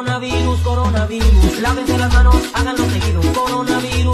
Coronavirus, coronavirus, lávense las manos, háganlo seguido. Coronavirus.